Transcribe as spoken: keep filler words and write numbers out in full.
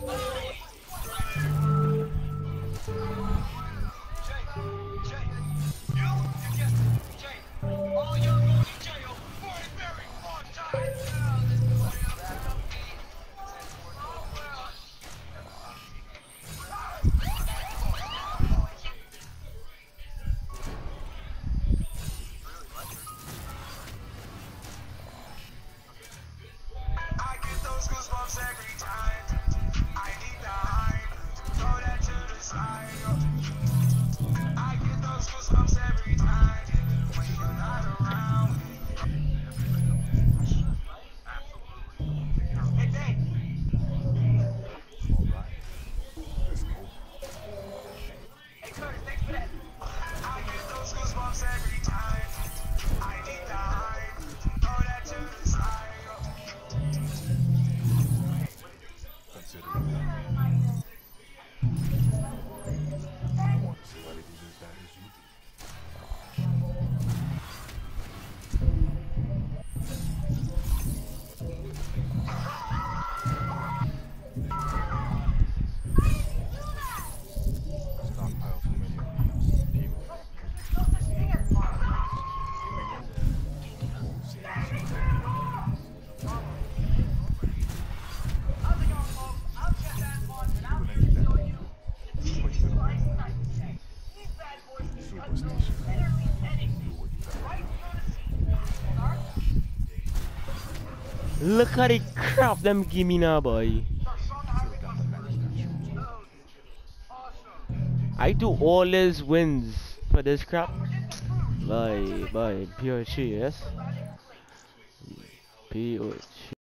Look at the crap them give me now, boy. I do all these wins for this crap. Bye, bye, P O H, yes? P O H.